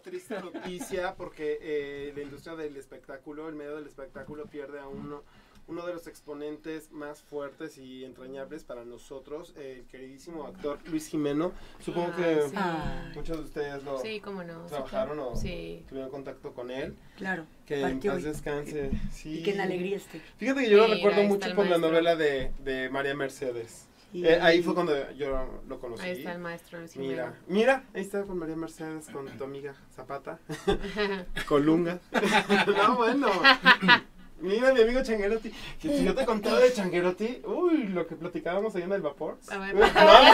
triste noticia porque la industria del espectáculo, el medio del espectáculo pierde a uno de los exponentes más fuertes y entrañables para nosotros, el queridísimo actor Luis Jimeno. Supongo que muchos de ustedes lo cómo no, trabajaron o tuvieron contacto con él. Claro. Que en paz descanse. Sí. Y que en alegría esté. Fíjate que yo lo recuerdo mucho por la novela de María Mercedes. Ahí fue cuando yo lo conocí. Ahí está el maestro Luis Jimeno. Mira, ahí está con María Mercedes, con tu amiga Zapata, Colunga. No, bueno. Mira, mi amigo Changuerotti. Que si yo te contaba de Changuerotti, uy, lo que platicábamos ahí en el vapor. A ver, oye,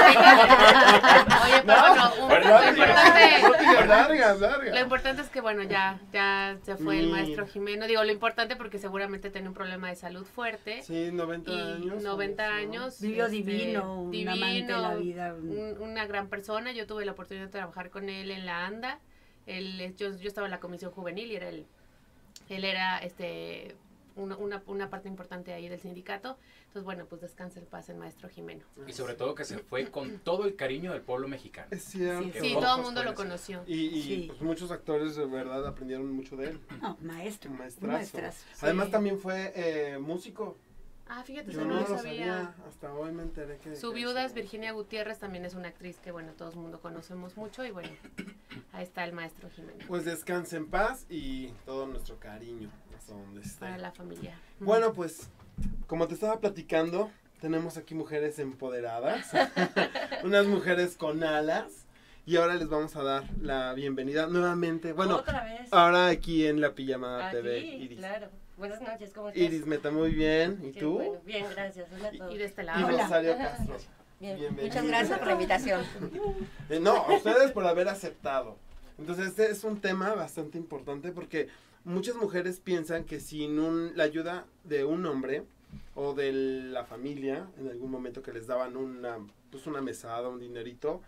pero lo importante es que, bueno, ya se fue el maestro Jimeno. Digo, lo importante porque seguramente tenía un problema de salud fuerte. Sí, 90 años. 90 años. Vivió divino, un amante de la vida. Una gran persona. Yo tuve la oportunidad de trabajar con él en la ANDA. Yo estaba en la comisión juvenil y él era una parte importante ahí del sindicato. Entonces, bueno, pues descanse en paz el maestro Jimeno. Y sobre todo que se fue con todo el cariño del pueblo mexicano. Es cierto. Sí, todo el mundo lo conoció. Y pues muchos actores de verdad aprendieron mucho de él. No, maestro. Un maestrazo. Además también fue músico. Ah, fíjate, yo no lo sabía. Hasta hoy me enteré que... Su viuda es Virginia Gutiérrez, también es una actriz que, bueno, todo el mundo conocemos mucho. Y bueno, ahí está el maestro Jimeno. Pues descanse en paz y todo nuestro cariño hasta donde esté. Para la familia. Bueno, pues, como te estaba platicando, tenemos aquí mujeres empoderadas. Unas mujeres con alas. Y ahora les vamos a dar la bienvenida nuevamente. Bueno, otra vez. Ahora aquí en La Pijamada aquí, TV, Iris. Claro. Buenas noches, ¿cómo estás? Iris Meta, muy bien. ¿Y tú? Bueno, bien, gracias. Hola a todos. Y de este Y lado. Rosario Castro. Bien. Muchas gracias por la invitación. No, a ustedes por haber aceptado. Entonces, este es un tema bastante importante porque muchas mujeres piensan que sin la ayuda de un hombre o de la familia, en algún momento que les daban una mesada, un dinerito,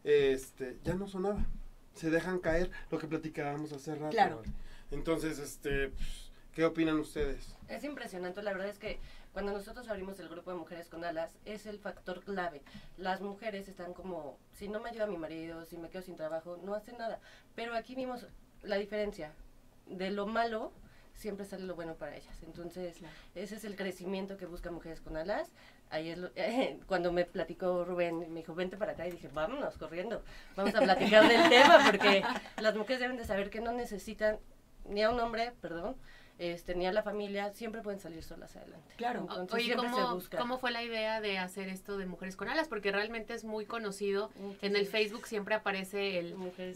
ya no son nada. Se dejan caer, lo que platicábamos hace rato. Claro. Entonces, ¿qué opinan ustedes? Es impresionante, la verdad es que cuando nosotros abrimos el grupo de Mujeres con Alas, es el factor clave. Las mujeres están como, si no me ayuda mi marido, si me quedo sin trabajo, no hacen nada. Pero aquí vimos la diferencia. De lo malo, siempre sale lo bueno para ellas. Entonces, ese es el crecimiento que busca Mujeres con Alas. Ahí es cuando me platicó Rubén, me dijo, vente para acá, y dije, vámonos, corriendo. Vamos a platicar del tema, porque las mujeres deben de saber que no necesitan ni a un hombre, ni a la familia, siempre pueden salir solas adelante. Claro. Entonces, Oye, siempre se busca. ¿cómo fue la idea de hacer esto de Mujeres con Alas? Porque realmente es muy conocido. En el Facebook siempre aparece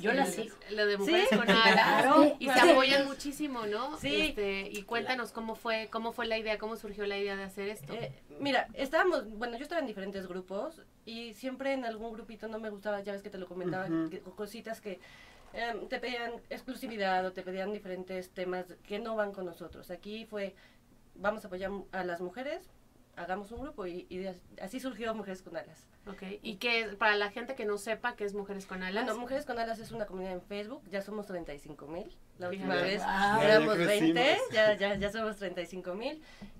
lo de Mujeres con Alas. Claro. Y se apoyan muchísimo, ¿no? Sí. Y cuéntanos cómo fue la idea, cómo surgió la idea de hacer esto. Mira, yo estaba en diferentes grupos y siempre en algún grupito no me gustaba, ya ves que te lo comentaba, cositas que te pedían exclusividad o te pedían diferentes temas que no van con nosotros. Aquí vamos a apoyar a las mujeres, hagamos un grupo y así surgió Mujeres con Alas. Okay. Y que para la gente que no sepa qué es Mujeres con Alas. Bueno, Mujeres con Alas es una comunidad en Facebook, ya somos 35,000. La última Fíjate. vez Ya éramos crecimos. 20, ya somos 35,000.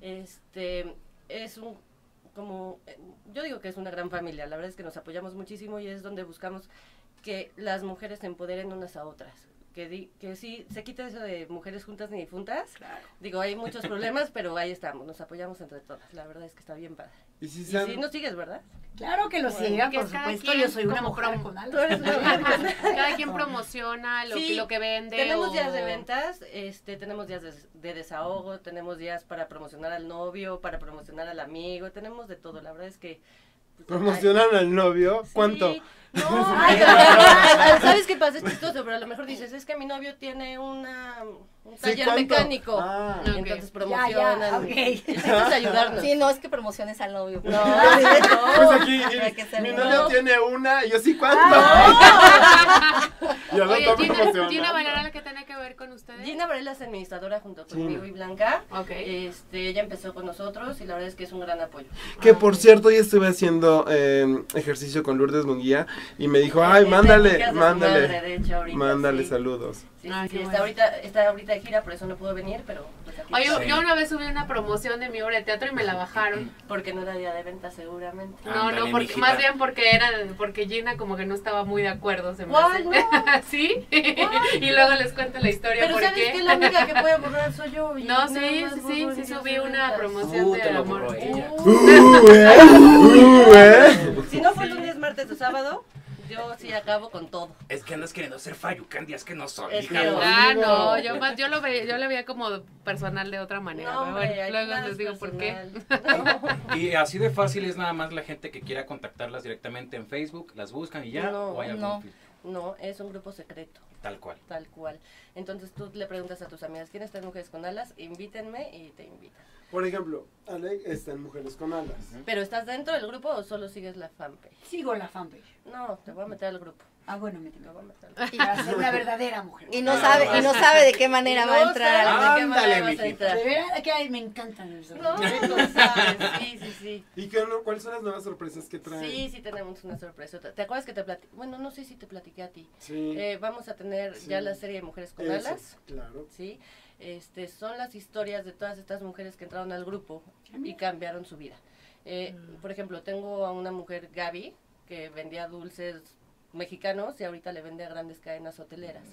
Es yo digo que es una gran familia, la verdad es que nos apoyamos muchísimo y es donde buscamos que las mujeres se empoderen unas a otras. Que sí, se quita eso de mujeres juntas ni difuntas. Claro. Digo, hay muchos problemas, pero ahí estamos, nos apoyamos entre todas. La verdad es que está bien padre. Y si sí nos sigues, ¿verdad? Claro que lo sigan, por supuesto. Yo soy una mujer con alas. Tú eres una mujer con alas. Cada quien promociona lo que vende. Tenemos días de ventas, tenemos días de desahogo, tenemos días para promocionar al novio, para promocionar al amigo, tenemos de todo. La verdad es que ¿promocionan al novio? ¿Cuánto? Sí. No, ¿sabes qué pasa? Es chistoso, pero a lo mejor dices, es que mi novio tiene un taller mecánico. Entonces promocionan. Es ayudarnos. Sí, no es que promociones al novio. No, Pues aquí, mi novio tiene una, y yo sí, ¿cuánto? Y al Oye, otro promociona. Gina Valera, ¿qué tiene que ver ver con ustedes? Gina Varela es administradora junto conmigo y Blanca. Ok. Ella empezó con nosotros y la verdad es que es un gran apoyo. Que por cierto, hoy estuve haciendo ejercicio con Lourdes Munguía y me dijo, ay, mándale saludos. Sí, está ahorita de gira, por eso no pudo venir, pero pues aquí. Oye, yo una vez subí una promoción de mi obra de teatro y me la bajaron. Porque no era día de venta seguramente. No, porque más bien porque Gina como que no estaba muy de acuerdo, se me hace. No. ¿Sí? Y luego les cuento la historia. Pero ¿sabes que la única que puede borrar soy yo? No, sí subí una promoción de amor. Si no fue lunes, martes o sábado, yo sí acabo con todo. Es que andas queriendo ser Fayucandia, es que no soy. No, yo lo veía como personal de otra manera. No, pero bueno, luego les digo por qué. Y así de fácil es nada más la gente que quiera contactarlas directamente en Facebook, las buscan y ya. ¿O hay algún filtro? No, es un grupo secreto. Tal cual. Tal cual. Entonces tú le preguntas a tus amigas, ¿quién está en Mujeres con Alas? Invítenme y te invitan. Por ejemplo, Ale está en Mujeres con Alas. ¿Pero estás dentro del grupo o solo sigues la fanpage? Sigo la fanpage. No, te voy a meter al grupo. Ah, bueno, me voy a meter. Y va a ser una verdadera mujer. Y no sabe de qué manera va a entrar. Ándale, mijita. De verdad que me encantan los No, no sabes. Sí. ¿Y cuáles son las nuevas sorpresas que traen? Sí, tenemos una sorpresa. ¿Te acuerdas que te platiqué? Bueno, no sé si te platiqué a ti. Sí. Vamos a tener ya la serie de Mujeres con Alas. Claro. Sí. Son las historias de todas estas mujeres que entraron al grupo y cambiaron su vida. Por ejemplo, tengo a una mujer, Gaby, que vendía dulces mexicanos y ahorita le vende a grandes cadenas hoteleras.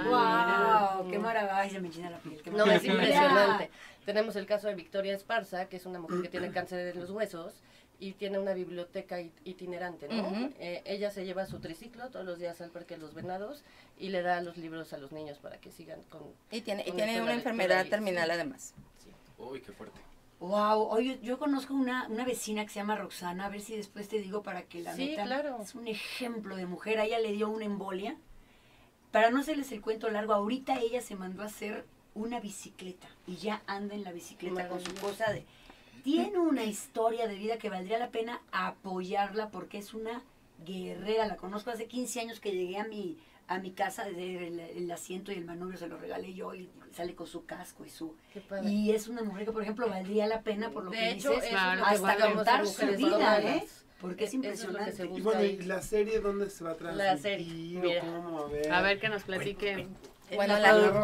¡Wow! ¡Qué maravilla! Me llena la piel. No, es impresionante. Tenemos el caso de Victoria Esparza, que es una mujer que tiene cáncer en los huesos y tiene una biblioteca itinerante, ¿no? Ella se lleva su triciclo todos los días al Parque de los Venados y le da los libros a los niños para que sigan con... Y tiene una enfermedad terminal además. Sí. Uy, qué fuerte. Wow, oye, yo conozco una vecina que se llama Roxana, a ver si después te digo para que la metan. Claro. Es un ejemplo de mujer, a ella le dio una embolia. Para no hacerles el cuento largo, ahorita ella se mandó a hacer una bicicleta y ya anda en la bicicleta con su cosa de... Tiene una historia de vida que valdría la pena apoyarla porque es una guerrera. La conozco hace 15 años que llegué a mi casa, desde el asiento y el manubrio se lo regalé yo y sale con su casco y es una mujer que, por ejemplo, valdría la pena por lo de que hecho, dices, claro, hasta contar su vida, porque es Eso impresionante. es lo que se Y busca bueno, ahí. ¿y la serie dónde se va a transmitir? La serie, mira. ¿Cómo? A ver que nos platique. Bueno,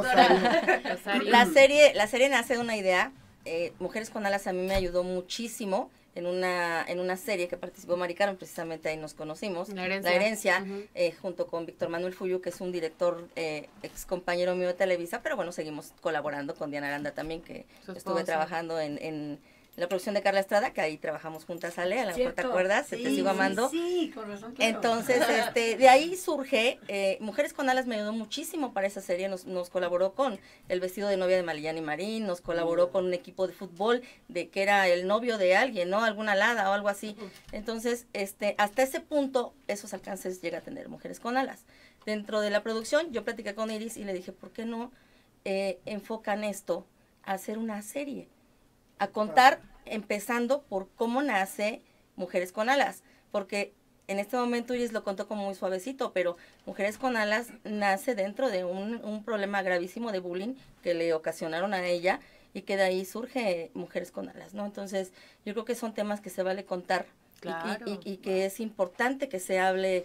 Rosario. la serie nace de una idea. Mujeres con Alas a mí me ayudó muchísimo en una serie que participó Mari Carmen, precisamente ahí nos conocimos, La Herencia, junto con Víctor Manuel Fuyu, que es un director ex compañero mío de Televisa, pero bueno, seguimos colaborando con Diana Aranda también, que estuve trabajando en la producción de Carla Estrada, que ahí trabajamos juntas, Ale, a lo mejor te acuerdas, sí, Te sigo amando. Sí, con razón, claro. Entonces, de ahí surge, Mujeres con Alas me ayudó muchísimo para esa serie, nos colaboró con El vestido de novia de Malillani Marín, nos colaboró con un equipo de fútbol, que era el novio de alguien, ¿no? Alguna alada o algo así. Entonces, hasta ese punto, esos alcances llega a tener Mujeres con Alas. Dentro de la producción, yo platiqué con Iris y le dije, ¿por qué no enfocan esto a hacer una serie? A contar, empezando por cómo nace Mujeres con Alas, porque en este momento Iris lo contó como muy suavecito, pero Mujeres con Alas nace dentro de un problema gravísimo de bullying que le ocasionaron a ella y que de ahí surge Mujeres con Alas, ¿no? Entonces, yo creo que son temas que se vale contar. Claro. y que es importante que se hable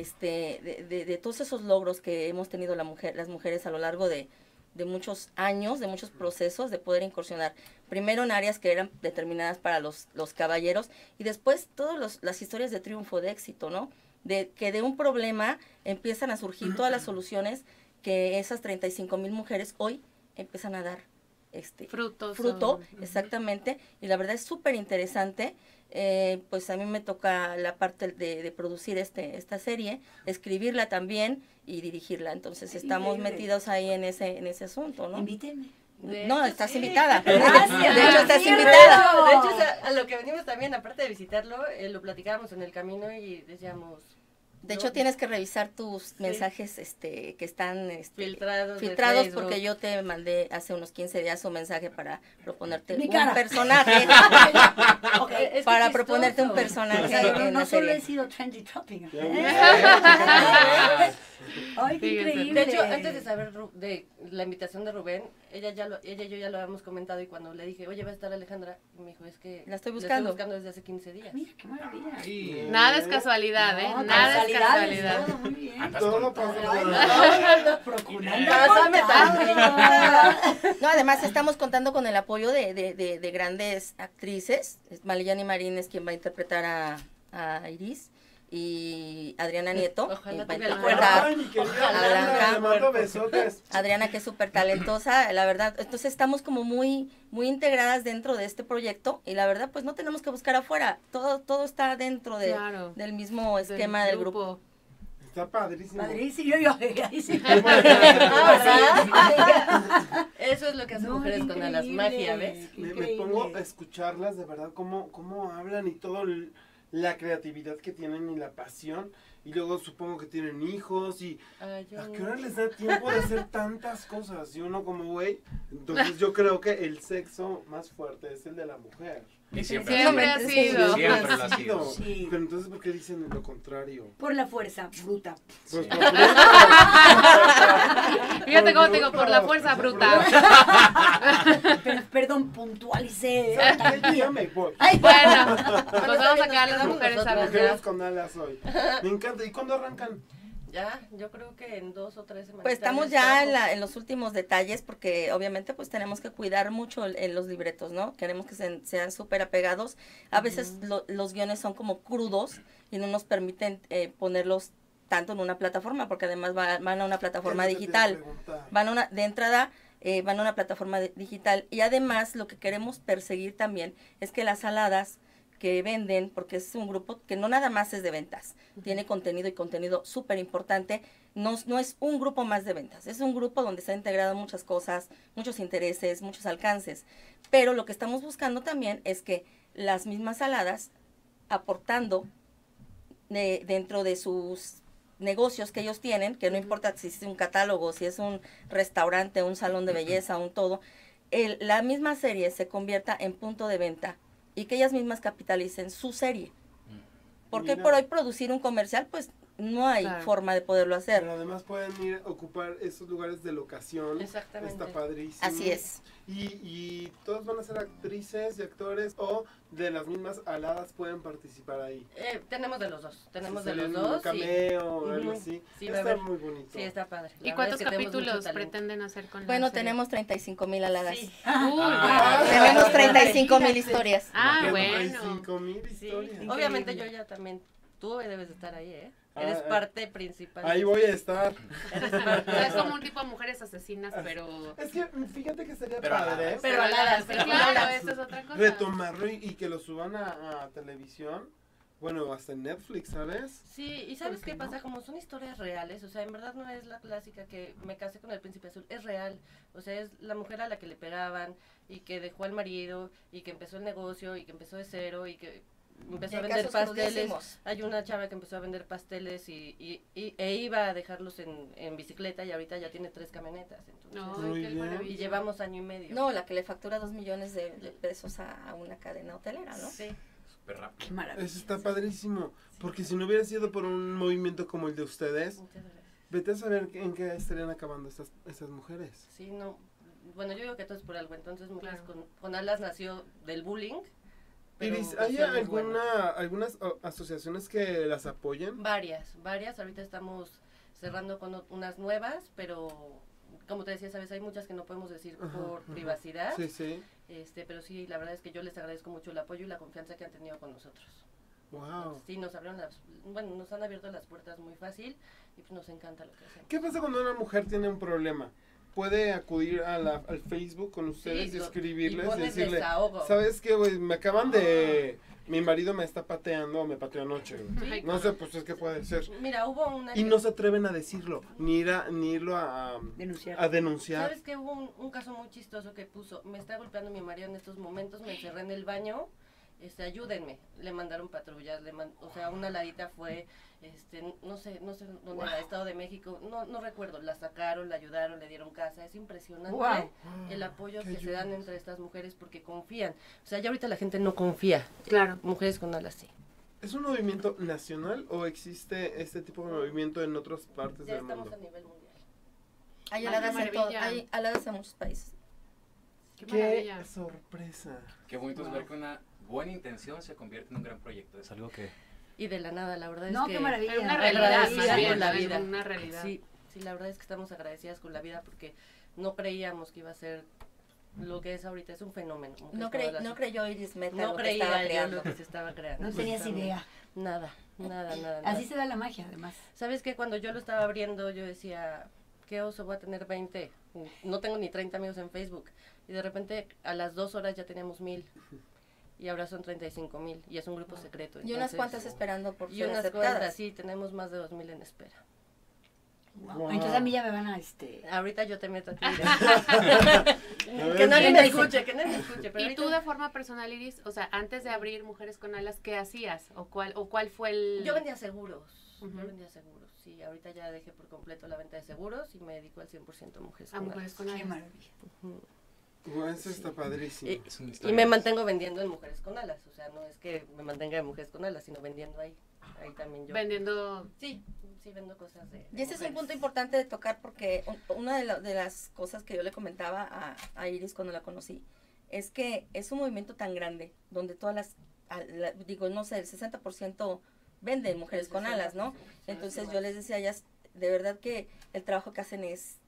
de todos esos logros que hemos tenido las mujeres a lo largo de muchos años, de muchos procesos, de poder incursionar primero en áreas que eran determinadas para los caballeros y después todas las historias de triunfo, de éxito, ¿no? De que de un problema empiezan a surgir todas las soluciones que esas 35,000 mujeres hoy empiezan a dar fruto, exactamente, y la verdad es súper interesante. Pues a mí me toca la parte de producir esta serie, escribirla también y dirigirla, entonces estamos metidos ahí en ese asunto, ¿no? Invítenme. No, estás invitada. Gracias. De hecho, estás invitada. De hecho, a lo que venimos también, aparte de visitarlo, lo platicábamos en el camino y decíamos, De hecho, tienes que revisar tus mensajes que están filtrados porque yo te mandé hace unos 15 días un mensaje para proponerte Mi un cara. personaje. Es Para que proponerte un chistoso. personaje O sea, en no la solo serie. he sido trendy topping. Ya Ay, qué Fíjense. increíble. De hecho, antes de saber de la invitación de Rubén, ella y yo ya lo habíamos comentado y cuando le dije, oye, va a estar Alejandra, y me dijo, es que La estoy la buscando. buscando desde hace 15 días. Mira, qué maravilla. Sí. Nada es casualidad, ¿eh? No, Nada es casualidades, casualidad. todo muy bien. Andas Todo con pasa. todo. Ay, no, procurando Pásame contar. No, además estamos contando con el apoyo de grandes actrices. Maliyani Marín es quien va a interpretar a Iris y Adriana Nieto Ojalá va a tuviera el interpretar Ay, mi querida Ojalá. Blanca, le mando besotes. Adriana, que es súper talentosa, la verdad. Entonces estamos como muy integradas dentro de este proyecto y la verdad pues no tenemos que buscar afuera, todo está dentro Claro. del mismo esquema del grupo. Está padrísimo. Padrísimo, yo, ahí sí. Eso es lo que hace No, Mujeres con Alas, magia, increíble, ¿ves? qué Me increíble. pongo a escucharlas de verdad, cómo hablan y todo la creatividad que tienen y la pasión. Y luego supongo que tienen hijos y Ay, yo ¿a qué no. hora les da tiempo de hacer tantas cosas? Y uno como güey, entonces yo creo que el sexo más fuerte es el de la mujer. Y siempre, Siempre ha ha sido. sido. Siempre lo ha sido. Sí. Pero entonces, ¿por qué dicen lo contrario? Por la fuerza bruta. Pues, Fíjate cómo te digo, por la fuerza bruta. Perdón, puntualicé. Ya me voy. Ay, Bueno, pues Bueno, vamos a nos sacar a las quedamos mujeres a nosotros. vender. Mujeres con alas hoy. Me encanta. ¿Y cuándo arrancan? Ya, yo creo que en 2 o 3 semanas. Pues estamos ya en los últimos detalles porque obviamente pues tenemos que cuidar mucho en los libretos, ¿no? Queremos que sean súper apegados. A veces los guiones son como crudos y no nos permiten ponerlos tanto en una plataforma porque además van a una plataforma Es lo que te iba a digital. preguntar. De entrada van a una plataforma digital y además lo que queremos perseguir también es que las saladas que venden, porque es un grupo que no nada más es de ventas, tiene contenido y contenido súper importante, no es un grupo más de ventas, es un grupo donde se han integrado muchas cosas, muchos intereses, muchos alcances, pero lo que estamos buscando también es que las mismas saladas, aportando dentro de sus negocios que ellos tienen, que no importa si es un catálogo, si es un restaurante, un salón de belleza, un todo, la misma serie se convierta en punto de venta y que ellas mismas capitalicen su serie. Porque hoy Mira. por hoy producir un comercial, pues no hay Claro. forma de poderlo hacer. Pero además pueden ir a ocupar esos lugares de locación. Exactamente. Está padrísimo. Así es. Y todos van a ser actrices y actores o de las mismas aladas pueden participar ahí. Tenemos de los dos. Tenemos Si de los salen dos. Un cameo o algo Ujú. así. Sí, va a está haber. muy bonito. Sí, está padre. La ¿Y verdad cuántos es que tenemos mucho capítulos talento. pretenden hacer con la Bueno, serie? tenemos 35,000 aladas. Sí. Uy, Tenemos 35,000 historias. Ah, Porque bueno. hay 5,000 Sí. historias. Obviamente yo ya también. Tú debes de estar ahí, ¿eh? Eres Ah, parte principal. Ahí voy a estar. Eres O parte. sea, es como un tipo de mujeres asesinas, pero... Es que fíjate que sería Pero padre aladas. Pero aladas, sí, pero claro, aladas. esa es otra cosa. retomarlo y que lo suban a televisión. Bueno, hasta en Netflix, ¿sabes? Sí, y ¿sabes ¿Por qué qué no? pasa? Como son historias reales, o sea, en verdad no es la clásica que me casé con el príncipe azul, es real. O sea, es la mujer a la que le pegaban y que dejó al marido y que empezó el negocio y que empezó de cero y que empezó a Hay vender casos pasteles. crudísimos. Hay una chava que empezó a vender pasteles e iba a dejarlos en bicicleta y ahorita ya tiene 3 camionetas. Entonces, No, Muy qué bien. maravilla. y llevamos año y medio. No, la que le factura 2 millones de pesos a una cadena hotelera, ¿no? Sí. Súper rápido. Qué maravilla. Eso está padrísimo. Porque si no hubiera sido por un movimiento como el de ustedes, Muchas gracias. vete a saber en qué estarían acabando esas mujeres. Sí, no. Bueno, yo digo que todo es por algo. Entonces, Mujeres Claro. con Alas nació del bullying. pero Iris, va a ¿hay ser muy bueno. algunas asociaciones que las apoyen? Varias. Ahorita estamos cerrando con unas nuevas, pero como te decía, sabes, hay muchas que no podemos decir Ajá, por ajá. privacidad. Sí, sí. Pero sí, la verdad es que yo les agradezco mucho el apoyo y la confianza que han tenido con nosotros. Wow. Sí, nos han abierto las puertas muy fácil y pues nos encanta lo que hacemos. ¿Qué pasa cuando una mujer tiene un problema? Puede acudir al Facebook con ustedes Sí, y y escribirles y pones decirle, desahogo. ¿sabes qué, güey? Me acaban de... Mi marido me está pateando o me pateó anoche, güey. Ay, No sé, pues es que puede ser. Mira, hubo una... Y no se atreven a decirlo, ni irlo a Denunciar. denunciar. ¿Sabes que hubo un caso muy chistoso que puso? Me está golpeando mi marido en estos momentos, me encerré en el baño ayúdenme. Le mandaron patrullas, o sea, una ladita fue, no sé dónde era, Estado de México, no recuerdo, la sacaron, la ayudaron, le dieron casa. Es impresionante el apoyo que se dan entre estas mujeres porque confían. O sea, ya ahorita la gente no confía. Claro. Mujeres con alas, sí. ¿Es un movimiento nacional o existe este tipo de movimiento en otras partes Ya del estamos mundo? a nivel mundial. Hay Ay, qué aladas en todo, maravilla. hay aladas en muchos países. Qué ¡Qué maravilla. sorpresa! Qué bonito es ver que una buena intención se convierte en un gran proyecto. Es algo que... Y de la nada, la verdad No, es que... qué maravilla. Pero una realidad, agradecida más bien, con la es vida. una realidad. Sí, la verdad es que estamos agradecidas con la vida porque no creíamos que iba a ser lo que es ahorita. Es un fenómeno. No creyó Iris Meta No lo que creía estaba yo creando. lo que se estaba creando. No tenías Exactamente. idea. Nada. Así se da la magia, además. ¿Sabes qué? Cuando yo lo estaba abriendo, yo decía, qué oso, voy a tener 20. No tengo ni 30 amigos en Facebook. Y de repente, a las 2 horas ya teníamos 1000. Y ahora son 35,000. Y es un grupo secreto. Y unas entonces- cuantas esperando por Y ser unas aceptadas. cuantas, sí, tenemos más de 2000 en espera. Wow. Entonces a mí ya me van a Ahorita yo te meto aquí. A ver, Que nadie me sí. escuche, que nadie me escuche. Pero Y tú de ahorita- forma personal, Iris, o sea, antes de abrir Mujeres con Alas, ¿qué hacías? ¿O cuál fue el...? Yo vendía seguros. Ujú. Yo vendía seguros. Sí, ahorita ya dejé por completo la venta de seguros y me dedico al 100% a mujeres. A con Mujeres alas. con Qué Alas. maravilla. Ujú. Bueno, eso está padrísimo. Y, Es una y historia. me mantengo vendiendo en Mujeres con Alas. O sea, no es que me mantenga en Mujeres con Alas, sino vendiendo ahí. Ahí también yo. Vendiendo... Sí, vendo cosas de. Y ese es un mujeres. punto importante de tocar porque una de las cosas que yo le comentaba a Iris cuando la conocí es que es un movimiento tan grande donde todas digo, no sé, el 60% venden Mujeres con Alas, ¿no? Entonces yo les decía a ellas, de verdad que el trabajo que hacen es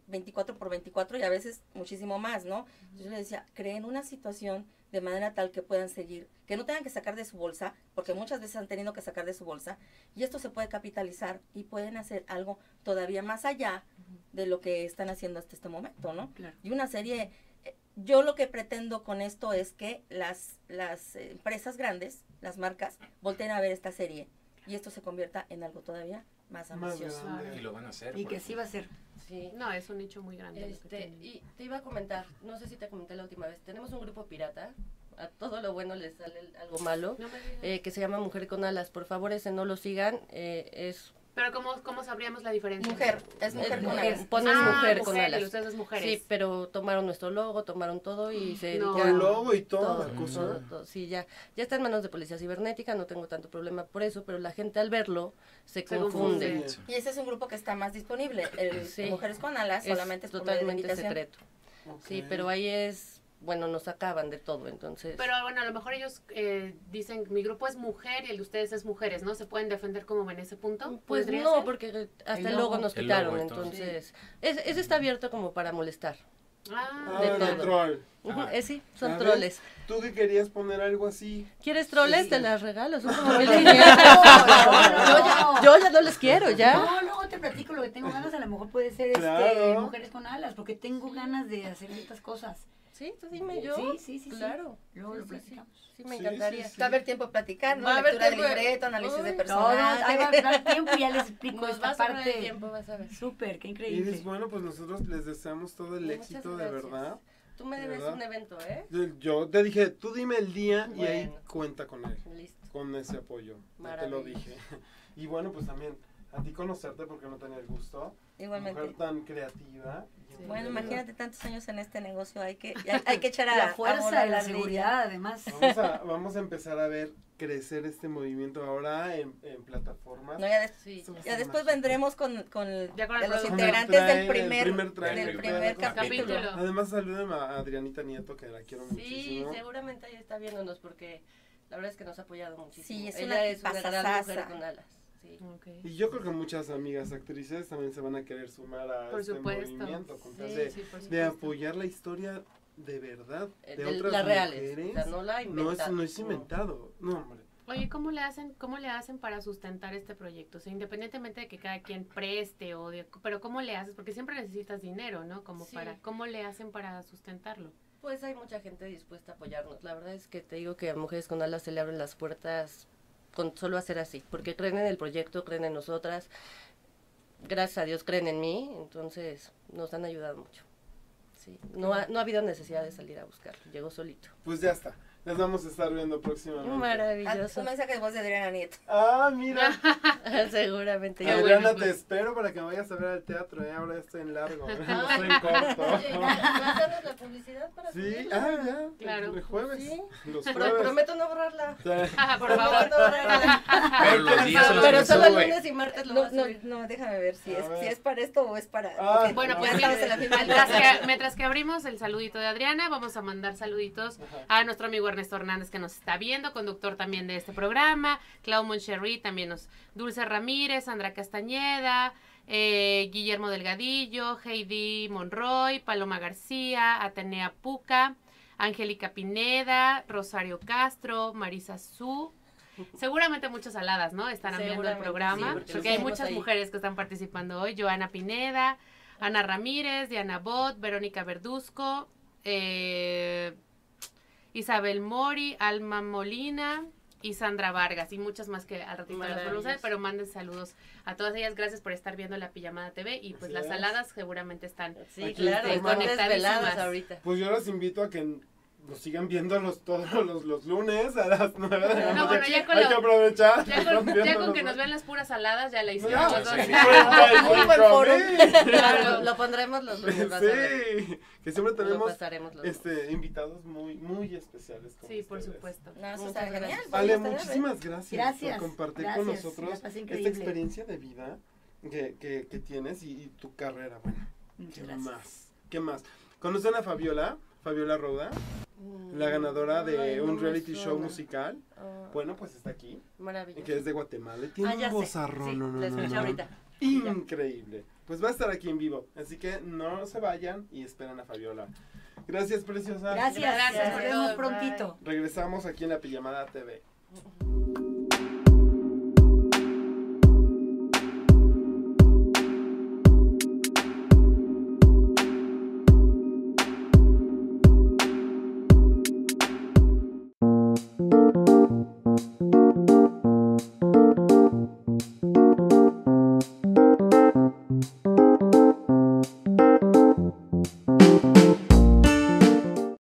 24/24 y a veces muchísimo más, ¿no? Yo les decía, creen una situación de manera tal que puedan seguir, que no tengan que sacar de su bolsa, porque muchas veces han tenido que sacar de su bolsa, y esto se puede capitalizar y pueden hacer algo todavía más allá de lo que están haciendo hasta este momento, ¿no? Claro. Y una serie, yo lo que pretendo con esto es que las empresas grandes, las marcas, volteen a ver esta serie y esto se convierta en algo todavía más Más ambicioso. grande. Y lo van a hacer. Y que porque- sí va a ser. Sí. No, es un nicho muy grande. lo que tienen. Y te iba a comentar, no sé si te comenté la última vez, tenemos un grupo pirata, a todo lo bueno le sale algo malo, No me digas. que se llama Mujer con Alas. Por favor, ese no lo sigan, es... Pero ¿cómo sabríamos la diferencia? Mujer, es mujer con mujer. alas. Pones mujer con y alas. ustedes mujeres. Sí, pero tomaron nuestro logo, tomaron todo y se No. dedican... Con logo y toda la todo, cosa. todo. Sí, ya está en manos de policía cibernética, no tengo tanto problema por eso, pero la gente al verlo se Se confunde. confunde. Y ese es un grupo que está más disponible. El Sí. Mujeres con Alas solamente es por medio de totalmente invitación. secreto. Ok. Sí, pero ahí es, bueno, nos acaban de todo, entonces... Pero bueno, a lo mejor ellos dicen, mi grupo es mujer y el de ustedes es mujeres, ¿no? ¿Se pueden defender como en ese punto? Pues ¿Podría no, ser? porque hasta El el logo logo. nos El quitaron, logo y todo. entonces... Ese está abierto como para molestar. Ah, de Ah, todo. de troll. Ujú, Ajá. sí, son ¿Ya ves? troles. Tú que querías poner algo así. ¿Quieres troles? Sí. Te las regalo, son como No, 1500. no. Yo ya no les quiero, ¿ya? No, luego te platico lo que tengo ganas, a lo mejor puede ser Claro. Mujeres con Alas, porque tengo ganas de hacer estas cosas. Sí, tú dime yo. Sí. Claro. Luego lo Sí, platicamos. Sí, me Sí, encantaría. sí, Va a haber tiempo de platicar, ¿no? Va a haber Lectura de tiempo de- libreto, análisis de Uy, Todas, ahí va a personajes. dar tiempo y ya les explico Nos va esta a sobrar el parte. tiempo, vas a ver. Súper, qué increíble. Iris, bueno, pues nosotros les deseamos todo el Muchas éxito, de gracias. verdad. Tú me ¿De debes verdad? un evento, ¿eh? Yo te dije, tú dime el día y ahí Bueno. cuenta con él, Listo. con ese apoyo. Ya te lo Maravilloso. dije. Y bueno, pues también a ti conocerte porque no tenía el gusto. Igualmente. Mujer tan creativa. Sí. Bueno, imagínate tantos años en este negocio, hay que echar a La a fuerza volar y la las líneas. seguridad, además. Vamos a empezar a ver crecer este movimiento ahora en plataformas. No, Sí. Eso va a ya ser después mágico. vendremos con Ya con el de los producto. integrantes Con el del primer primer capítulo. capítulo. Además, saluden a Adrianita Nieto, que la quiero Sí, muchísimo. seguramente ahí está viéndonos porque la verdad es que nos ha apoyado muchísimo. Sí, es Ella una es una gran tipazazaza. mujer con alas. Sí. Ok. Y yo creo que muchas amigas actrices también se van a querer sumar a Por este supuesto. movimiento con tal Sí, de, Sí, por de supuesto. apoyar la historia de verdad de De otras las reales, mujeres. o sea, no la no inventamos. no es inventado, no hombre. Oye, ¿cómo le hacen para sustentar este proyecto? O sea, independientemente de que cada quien preste pero ¿cómo le haces? Porque siempre necesitas dinero, ¿no? Sí. ¿Cómo le hacen para sustentarlo? Pues hay mucha gente dispuesta a apoyarnos. La verdad es que te digo que a Mujeres con Alas se le abren las puertas con solo hacer así, porque creen en el proyecto, creen en nosotras. Gracias a Dios creen en mí, entonces nos han ayudado mucho. Sí, no ha habido necesidad de salir a buscarlo, llegó solito. Pues ya está. las vamos a estar viendo próximamente. Maravilloso. Un mensaje de voz de Adriana Nieto. Ah, mira. Seguramente. Adriana, bueno, te pues. espero para que me vayas a ver al teatro, ahora estoy en largo, no estoy en corto. Oye, ¿pásanos la publicidad para Sí, subirla? ya, Claro. el jueves. Sí. Los Pero jueves. prometo no borrarla. Por favor. No borrarla. Pero los días en los Pero que solo sube. lunes y martes lo No, vas a no, subir. no, déjame ver si A es, ver. si es para esto o es para... Ah, porque Bueno, pues ya mira, estamos en la final. mientras que abrimos el saludito de Adriana, vamos a mandar saluditos Ajá. a nuestro amigo Ernesto Hernández que nos está viendo, conductor también de este programa, Clau Moncherry, también Dulce Ramírez, Sandra Castañeda, Guillermo Delgadillo, Heidi Monroy, Paloma García, Atenea Puca, Angélica Pineda, Rosario Castro, Marisa Su. Seguramente muchas aladas, ¿no? Estarán viendo el Seguramente, programa, sí, porque porque los hay tenemos muchas ahí. mujeres que están participando hoy. Joana Pineda, Ana Ramírez, Diana Bot, Verónica Verduzco, Isabel Mori, Alma Molina y Sandra Vargas y muchas más que al ratito las Maravilloso. pronunciar, pero manden saludos a todas ellas. Gracias por estar viendo la Pijamada TV y pues Así las es. saladas seguramente están. Sí, Aquí claro, estamos. están desveladas Conectadísimas. ahorita. Pues yo los invito a que nos sigan viendo todos los lunes a las 9 de la No, noche. bueno, ya con Hay lo- que aprovechar. Ya están con que viéndonos, nos ¿no? vean las puras saladas ya la hicimos. Ya, los dos. 55 buen foro. mil. Claro, lo pondremos los lunes, vas a ver. Sí, que siempre Lo tenemos pasaremos los lunes. invitados muy especiales. como Sí, por ustedes. supuesto. No, eso Muchas está genial. gracias. Ale, Voy a estar, muchísimas gracias, Gracias, por compartir gracias, con nosotros la pasé esta increíble. experiencia de vida que tienes y tu carrera. Bueno, Muchas ¿qué gracias. más? ¿Qué más? ¿Conocen a Fabiola Roda? La ganadora de Ay, no un me reality show suena. musical. Ah, Bueno, pues está aquí, maravilloso. que es de Guatemala. Y tiene Ah, ya un sé. vozarrón, Sí, no, no, la no, escuché no. ahorita. Increíble. Pues va a estar aquí en vivo, así que no se vayan y esperan a Fabiola. Gracias, preciosa. Gracias, Gracias nos por vemos todo. prontito. Regresamos aquí en la Pijamada TV.